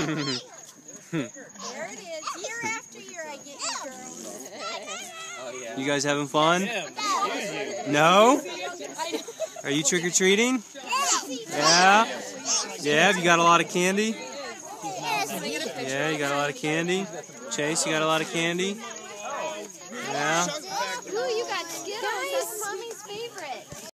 There it is. Year after year I get you girls. Oh, yeah. You guys having fun? No? Are you trick-or-treating? Yeah? Yeah, have you got a lot of candy? Yeah, you got a lot of candy? Chase, you got a lot of candy? Yeah? Ooh, you got Skittles. That's Mommy's favorite.